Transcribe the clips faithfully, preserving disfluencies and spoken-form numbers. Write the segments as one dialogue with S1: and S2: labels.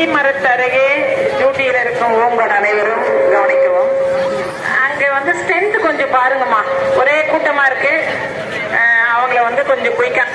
S1: மரத்தருகே டியூட்டியில் இருக்கும் உங்கள் அனைவரும் கவனிக்கவும். அங்கே வந்து ஸ்ட்ரென்த் கொஞ்சம் பாருங்கம்மா, ஒரே கூட்டமா இருக்கு. அவங்கள வந்து கொஞ்சம் குயிக்கா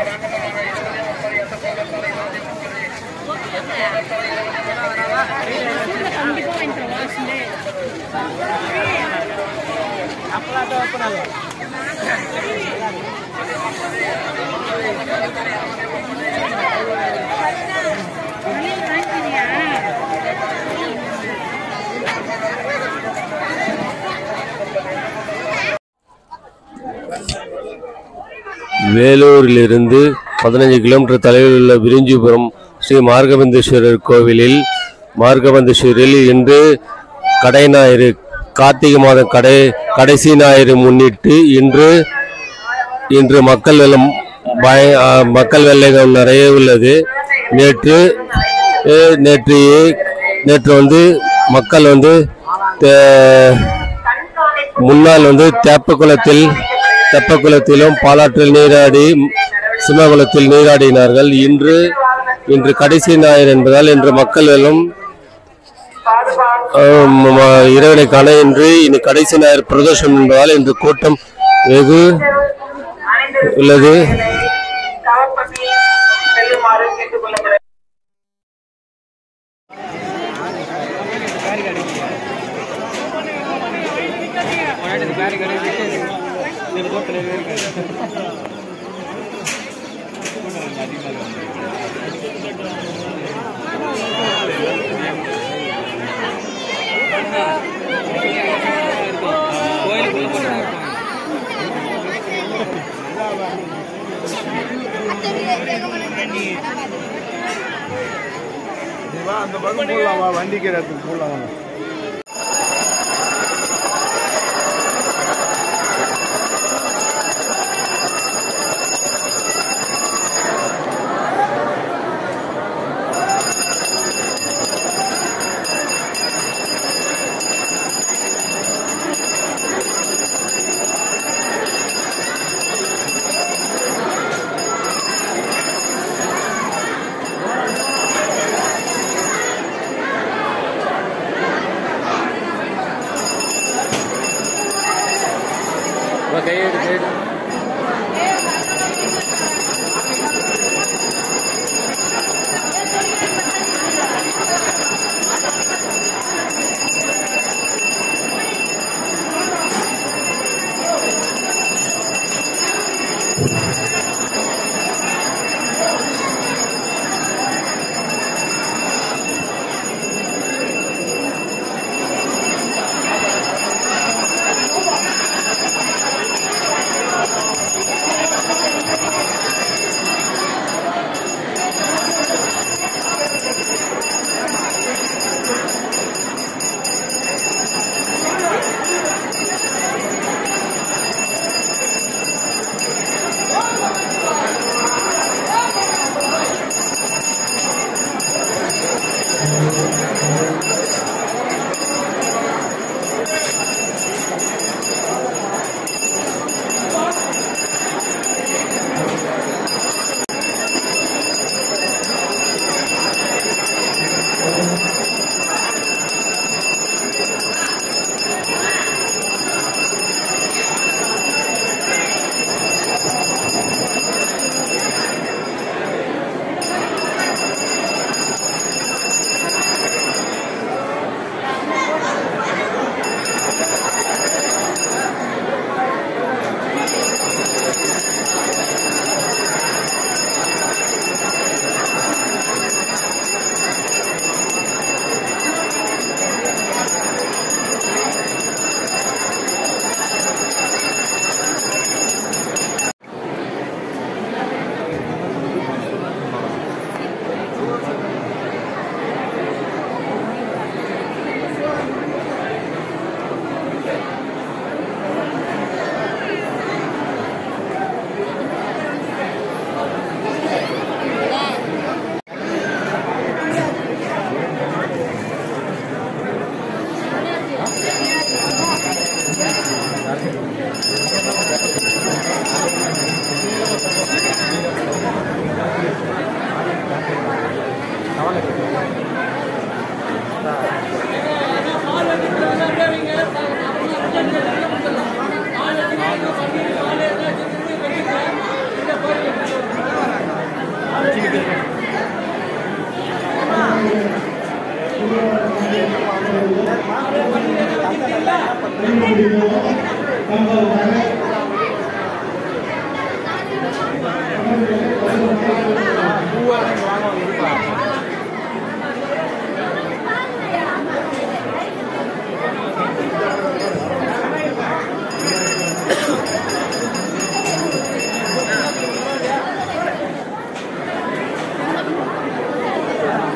S2: வேலூரிலிருந்து பதினைஞ்சு கிலோமீட்டர் தொலைவில் உள்ள விரிஞ்சிபுரம் ஸ்ரீ மார்கபந்தேஸ்வரர் கோவிலில் மார்கபந்தேஸ்வரில் இன்று கடை ஞாயிறு, கார்த்திகை மாதம் கடை கடைசி ஞாயிறு முன்னிட்டு இன்று இன்று மக்கள் வெள்ளம் பய மக்கள் வெள்ளம் நிறைய உள்ளது. நேற்று நேற்று நேற்று வந்து மக்கள் வந்து முன்னால் வந்து தெப்பக்குளத்தில் தெப்பக்குளத்திலும் பாலாற்றில் நீராடி சிம்மகுளத்தில் நீராடினார்கள். இன்று இன்று கடைசி ஞாயிறு என்பதால் இன்று மக்கள் வெள்ளம் இறைவனை காண இன்று இனி கடைசி ஞாயிறு பிரதோஷம் என்பதால் இன்று கூட்டம் வெகு உள்ளது.
S3: அந்த பக்கம் போடலாமா, வண்டிக்கு இடத்துக்கு போடலாமா?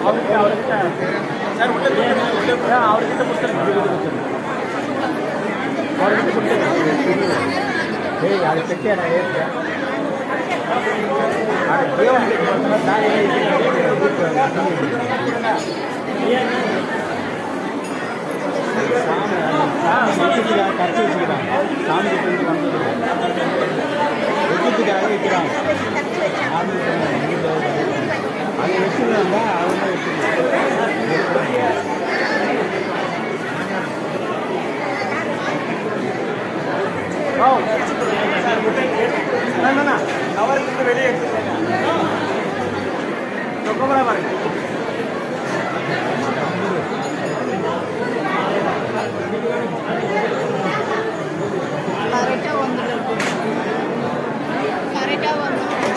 S3: அவர்கிட்ட அவர்கிட்ட சார் உள்ள உள்ள அவர்கிட்ட கொடுத்துருங்க அவர்கிட்ட கொடுத்துருங்க ஏய் அது செட்டியாரா ஏற்க அது தேவனுக்கு பார்த்தா தாயே சாமி கரைச்சி வச்சுக்கிறாங்க சாமி கிட்ட வந்து வெஜ்ஜத்துக்காக வைக்கிறாங்க சாமி அதை வச்சுருந்தாங்க அவங்க வச்சுருக்காங்க அவருக்கு வெளியே ரொக்கமெல்லாம் பாருங்க
S4: கரெக்டாக வந்துடும் கரெக்டாக வந்துடும்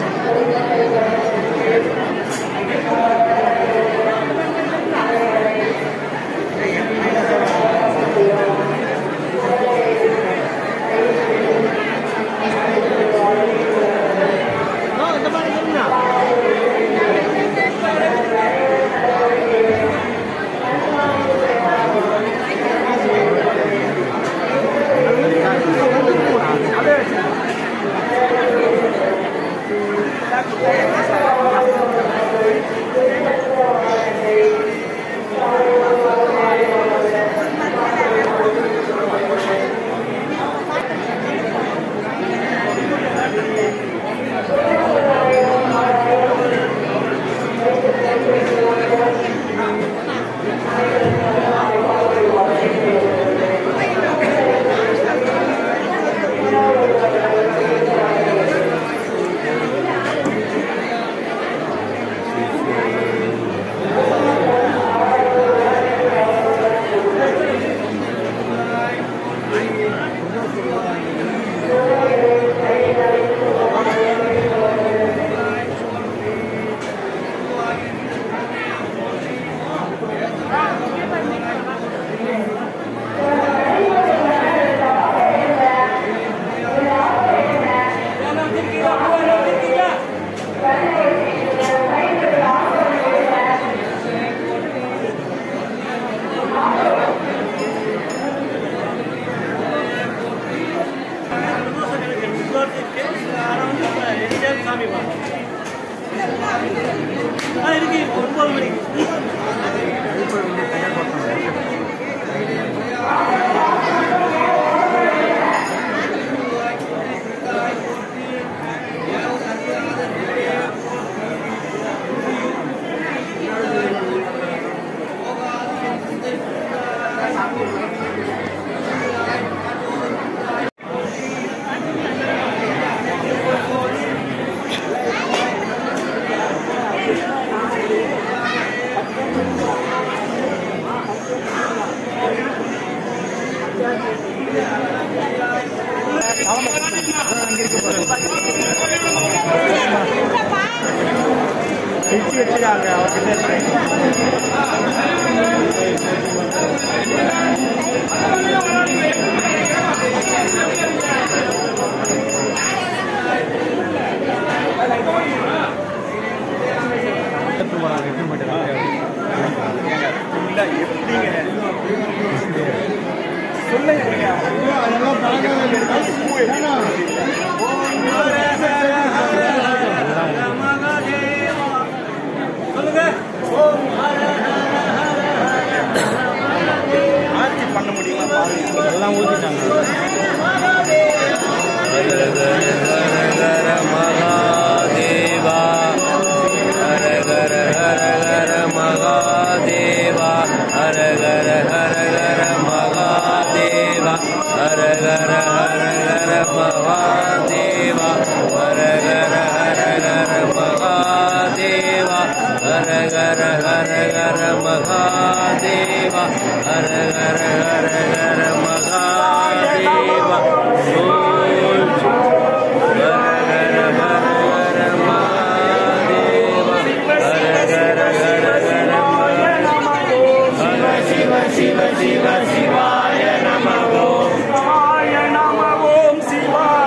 S3: பண்ண முடியுமா எல்லாம் ஊத்திட்டாங்க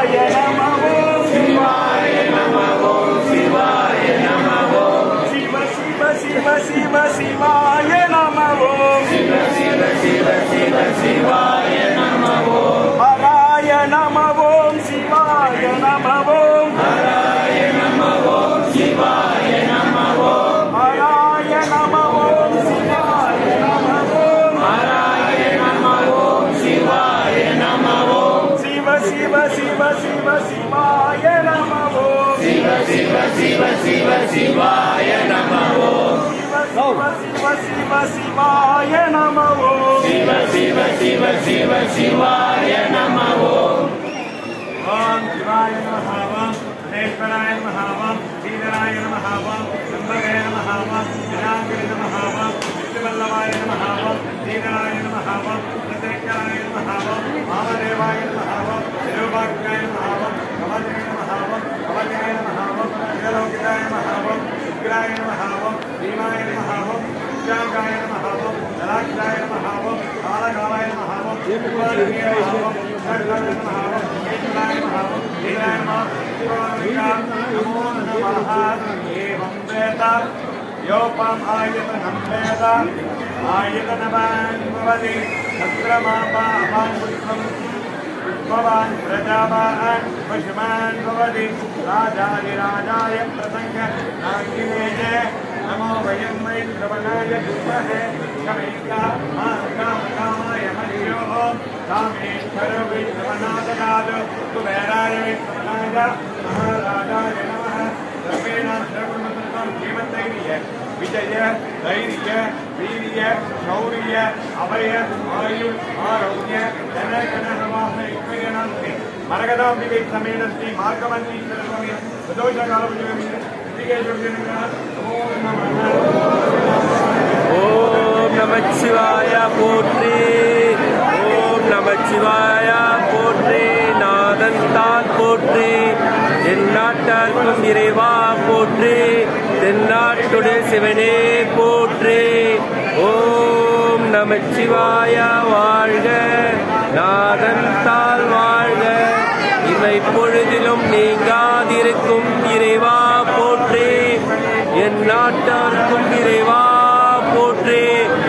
S5: Shiva, Shiva, Shiva.
S3: Shiva Shiva சிவாய நம ஓம் சிவ சிவ சிவ சிவ சிவாய நம ஓம் ஹராய நம ஓம் சிவாய நம ஓம் ஹராய நம ஓம் சிவாய நம ஓம் ஹராய நம ஓம் சிவாய நம ஓம் ஹராய நம ஓம் சிவாய நம ஓம் சிவ சிவ சிவ சிவ சிவாய நம ஓம் சிவ சிவ சிவ சிவ சிவாய நம ஓம் சிவ சிவ சிவ சிவாய நம ஓம் சிவ சிவ சிவ சிவ சிவாய நம ஓம் ஓம் சிவாய நமः ஓம் மகேஸ்வராய நமः ஓம் ஸ்ரீதராய நமः ஓம் சம்பவே நமः ஓம் விநாயகரே நமः ஓம் விஷ்ணுவல்லவாய நமः ஓம் ஸ்ரீதராய நமः ஓம் சத்யேகராய நமः ஓம் வாமதேவாய நமः ஓம் தேவபாக்யாய நமः ஓம் கவலே நமः ஓம் கவலே நமः ஓம் ஜலோகிதாய நமः ஓம் உக்ராய நமः ஓம் பீமாய நமः ஓம் உச்சாங்காய நமः ஓம் ஜலாக்ஷாய நமः ஓம் காலகாலாய நமः ஓம் தேவாய நமः ஓம் சர்வாய நமः ஓம் ஈஸ்வராய நமः ஓம் தேவாய நமः ஓம் நமோ நமः ஏவம் வேத யோபம் ஆயதனம் வேத ஆயதனவான் பவதி சத்ரமாபாவான் புஷ்பம் भवान् प्रजावान् पशुमान् भवति राजाधिराजाय प्रसंग नागिनेय नमो वयं वै श्रवणाय विद्महे कमेका कामाय मह्यो कामेश्वर वै श्रवणाददात् कुबेराय वै श्रवणाय महाराजाय नमः सर्वेण सर्वमतत्वं जीवन्तैर्य विजय धैर्य वीर्य शौर्य अभय आयु आरोग्य जन गण नवाह इक्वयनान्ते मरगदांबिके समेत श्री मार्गमंडलीश्वर स्वामी प्रदोष कालभैरवी ओम नमः शिवाय पोट्री ओम नमः शिवाय पोट्री नादंताल पोट्री தென்னாட்டார்க்கும் இறைவா போற்றி தென்னாட்டுடைய சிவனே போற்றி ஓம் நமச்சிவாய வாழ்க நாதன் தாள் வாழ்க இமை பொழுதிலும் நீங்காதிருக்கும் இறைவா போற்றி என் நாட்டார்க்கும் இறைவா போற்றி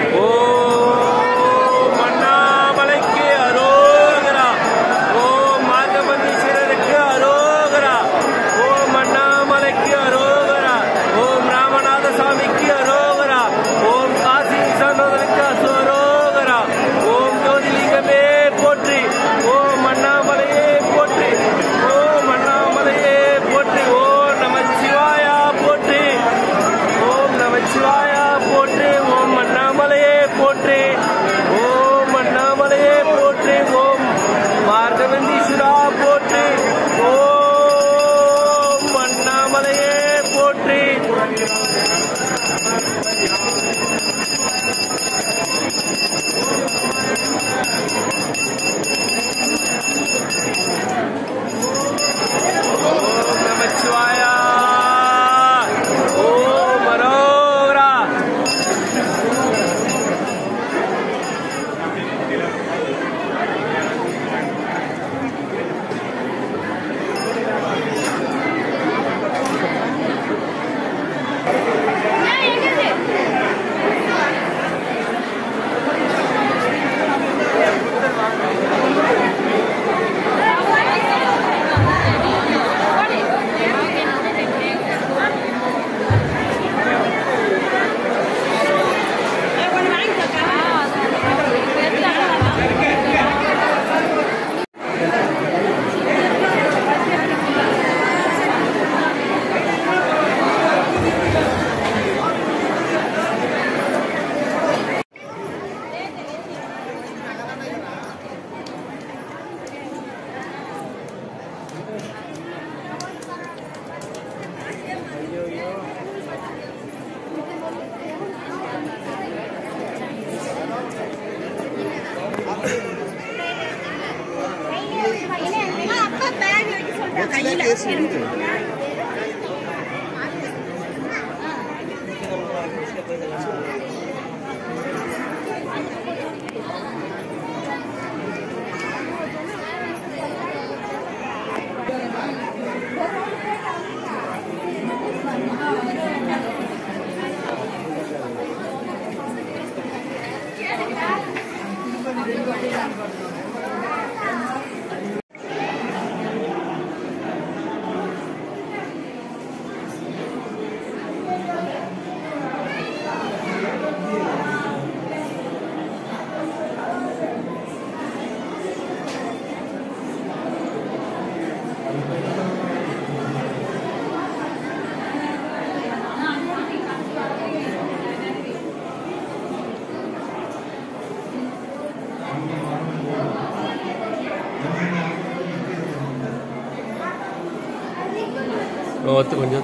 S3: ஓம் அண்ணாமலைக்கு அரோகரா ஓம் மார்கபந்தீஸ்வரருக்கு அரோகரா ஓம் அண்ணாமலைக்கு அரோகரா ஓம் ராமநாத சாமிக்கு அரோகரா ஓம் காசி விஸ்வநாதருக்கு அரோகரா ஓம் ஜோதிலிங்கமே போற்றி ஓம் அண்ணாமலையே போற்றி ஓம் அண்ணாமலையே போற்றி ஓம் நமச்சிவாயா போற்றி ஓம் நமச்சிவாயா போற்றி ஓம் அண்ணாமலையே போற்றி ஓம் அண்ணாமலையே போற்றி ஓம் மார்கவந்தீஸ்வரா போற்றி ஓம் அண்ணாமலையே போற்றி ஓம் நமச்சிவாயா ஓம் அரோகரா
S2: ஒத்து கொஞ்சம்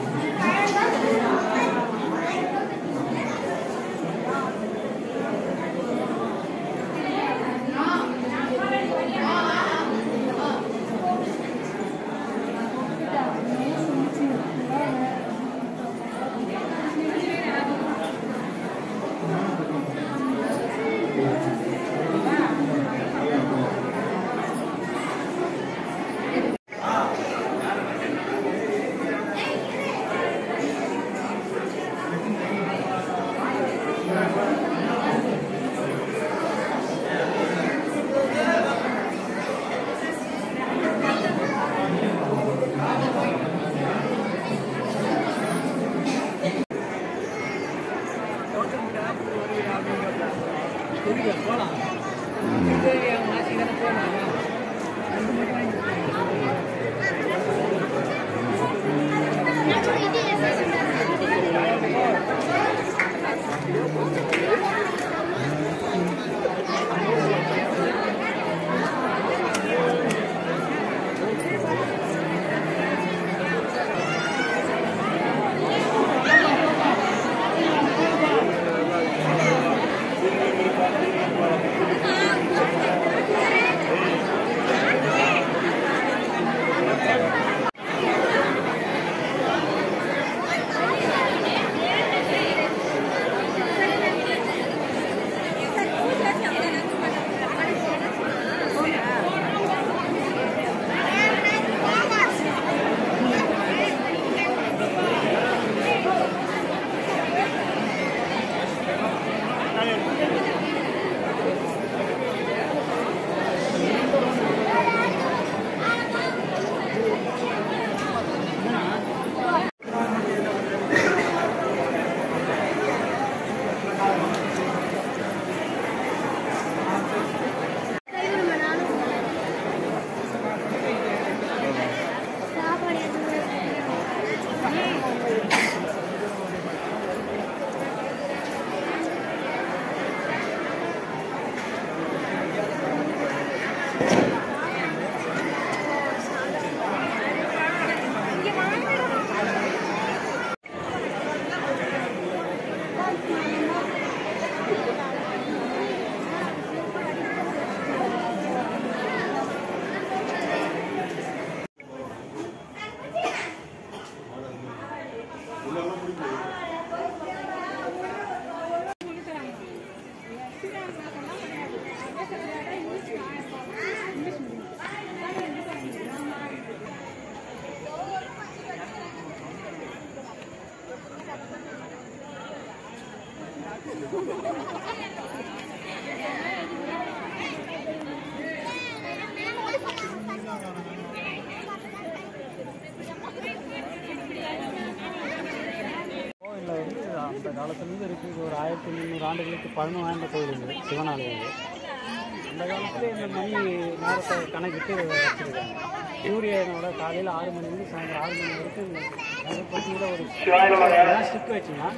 S4: அந்த காலத்துலேருந்து இருக்குது. ஒரு ஆயிரத்தி முந்நூறு ஆண்டுகளுக்கு பதினொன்று வாய்ந்த கோயில் இருக்குது சிவனாலயம் இது. அந்த காலத்தில் இந்த மணி நேரத்தை கணக்கிட்டு வச்சுருக்காங்க. சூரியனோட காலையில் ஆறு மணிலேருந்து சாயந்தரம் ஆறு மணி வரைக்கும் இந்த பற்றியில் ஒரு ஸ்டிக் வச்சுன்னா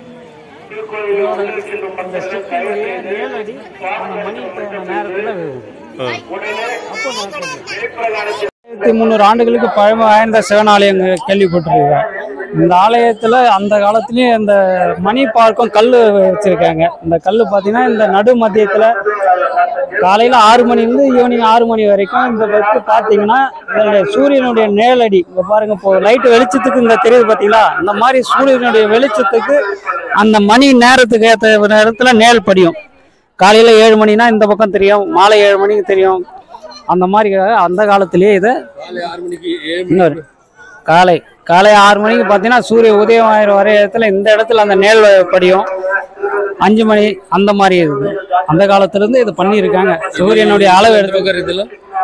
S4: அந்த ஸ்டிக்குடைய நேரடி அந்த மணி நேரத்தில் அப்போ ஆயிரத்தி முந்நூறு ஆண்டுகளுக்கு பழமை வாய்ந்த சிவனாலயம் கேள்விப்பட்டிருக்கேன். இந்த ஆலயத்தில் அந்த காலத்துலேயும் இந்த மணி பார்க்கும் கல் வச்சுருக்காங்க. இந்த கல் பார்த்தீங்கன்னா இந்த நடு மத்தியத்தில் காலையில் ஆறு மணிலேருந்து ஈவினிங் ஆறு மணி வரைக்கும் இந்த பக்கம் பார்த்தீங்கன்னா இதனுடைய சூரியனுடைய நேலடி இப்போ பாருங்கள். இப்போ லைட்டு வெளிச்சத்துக்கு இந்த தெரியுது பார்த்தீங்களா, இந்த மாதிரி சூரியனுடைய வெளிச்சத்துக்கு அந்த மணி நேரத்துக்கு ஏற்ற நேரத்தில் நேல் படியும். காலையில் ஏழு மணினா இந்த பக்கம் தெரியும், மாலை ஏழு மணிக்கு தெரியும். அந்த மாதிரி அந்த காலத்திலேயே இதை இன்னொரு காலை காலை ஆறு மணிக்கு பார்த்தீங்கன்னா சூரிய உதயம் ஆயிரம் வரை இடத்துல இந்த இடத்துல அந்த நேல் படியும். அஞ்சு மணி அந்த மாதிரி இருக்குது. அந்த காலத்துல இருந்து இது பண்ணியிருக்காங்க. சூரியனுடைய அளவு எடுத்துக்கிறதுல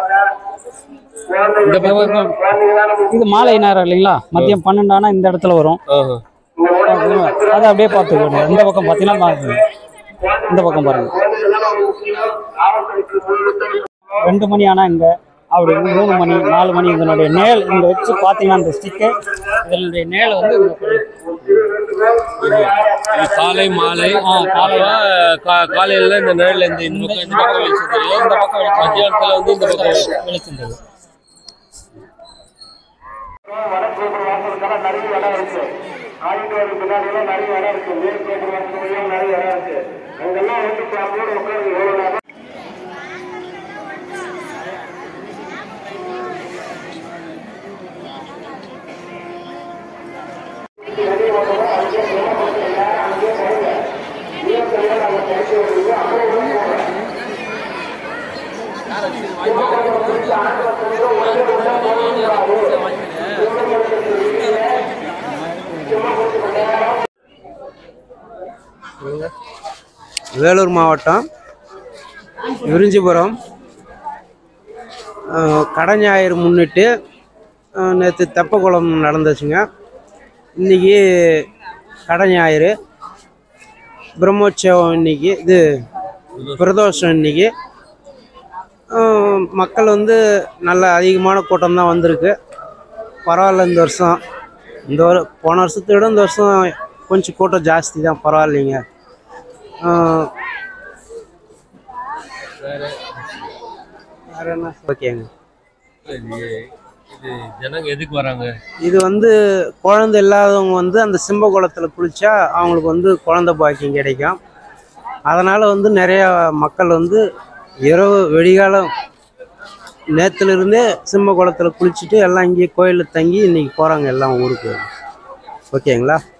S4: இது மாலை நேரம் இல்லைங்களா, மதியம் பன்னெண்டானா இந்த இடத்துல வரும். அதை அப்படியே பார்த்துக்கோங்க. இந்த பக்கம் பார்த்தீங்கன்னா இந்த பக்கம் பாருங்க, ரெண்டு மணி ஆனால் இங்கே அப்படி மூணு மணி நாலு மணி இதனுடைய நேல் இங்கே வச்சு பார்த்தீங்கன்னா அந்த ஸ்டிக்கு இதனுடைய நேலை வந்து
S2: காலை மாலை
S4: காலையில்
S2: காலையில் இந்த நேரில் இந்த இந்த பக்கம் இந்த பக்கம் வெளிச்சம் தெரியும். இந்த பக்கம் மத்தியானத்தில் வந்து இந்த பக்கம்
S4: வெளிச்சம் தெரியும்.
S3: வடக்கு வாசலுக்கெல்லாம் நிறைய இடம் இருக்கு. ஆடிட்டோருக்கு பின்னாடி எல்லாம் நிறைய இடம் இருக்கு. மேற்கு வாசல் நிறைய இடம் இருக்கு. அங்கெல்லாம் வந்து ஃபேமிலியோட உட்காந்து எவ்வளவு நேரம்
S5: வேலூர் மாவட்டம் விரிஞ்சிபுரம் கடை ஞாயிறு முன்னிட்டு நேற்று தெப்பக்குளம் நடந்துச்சுங்க. இன்றைக்கி கடை ஞாயிறு பிரம்மோற்சவம், இன்றைக்கி இது பிரதோஷம். இன்றைக்கி மக்கள் வந்து நல்ல அதிகமான கூட்டம் தான் வந்திருக்கு. பரவாயில்ல. இந்த வருஷம் இந்த வரு போன வருஷத்தை விட இந்த வருஷம் கொஞ்சம் கூட்டம் ஜாஸ்தி தான். பரவாயில்லைங்க. வேறு என்ன ஓகேங்க.
S2: ஜனங்க எதுக்கு வராங்க?
S5: இது வந்து குழந்தை இல்லாதவங்க வந்து அந்த சிம்ப குளத்தில் குளித்தா அவங்களுக்கு வந்து குழந்தை பாக்கியம் கிடைக்கும். அதனால் வந்து நிறையா மக்கள் வந்து இரவு வெடிகாலம் நேற்றுலேருந்தே சிம்ப குளத்தில் குளிச்சுட்டு எல்லாம் இங்கேயே கோயிலில் தங்கி இன்றைக்கி போகிறாங்க எல்லாம் ஊருக்கு. ஓகேங்களா?